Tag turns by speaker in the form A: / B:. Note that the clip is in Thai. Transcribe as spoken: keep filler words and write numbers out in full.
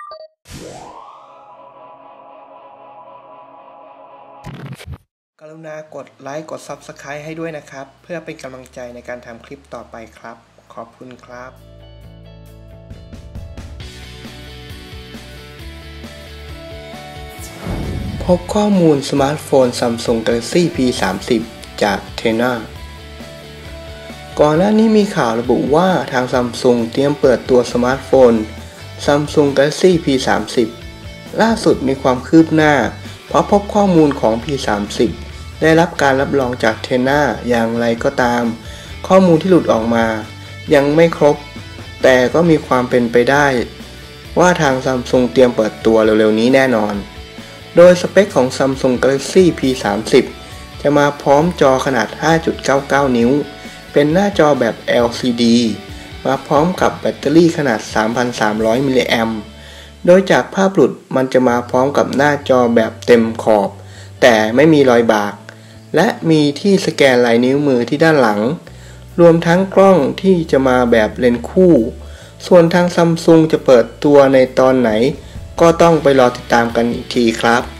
A: กรุณากดไลค์กด ซับสไครบ์ ให้ด้วยนะครับเพื่อเป็นกำลังใจในการทำคลิปต่อไปครับขอบคุณครับพบข้อมูลสมาร์ทโฟน Samsung Galaxy พี สามสิบ จาก เทน่า ก่อนหน้านี้มีข่าวระบุว่าทาง Samsung เตรียมเปิดตัวสมาร์ทโฟน Samsung Galaxy พี สามสิบ ล่าสุดมีความคืบหน้าเพราะพบข้อมูลของ พี สามสิบ ได้รับการรับรองจาก เทน่า อย่างไรก็ตามข้อมูลที่หลุดออกมายังไม่ครบแต่ก็มีความเป็นไปได้ว่าทาง Samsung เตรียมเปิดตัวเร็วๆนี้แน่นอนโดยสเปคของ Samsung Galaxy พี สามสิบ จะมาพร้อมจอขนาด ห้าจุดเก้าเก้า นิ้วเป็นหน้าจอแบบ แอล ซี ดี มาพร้อมกับแบตเตอรี่ขนาด สามพันสามร้อย มิลลิแอมป์โดยจากภาพหลุดมันจะมาพร้อมกับหน้าจอแบบเต็มขอบแต่ไม่มีรอยบากและมีที่สแกนลายนิ้วมือที่ด้านหลังรวมทั้งกล้องที่จะมาแบบเลนส์คู่ส่วนทาง Samsung จะเปิดตัวในตอนไหนก็ต้องไปรอติดตามกันอีกทีครับ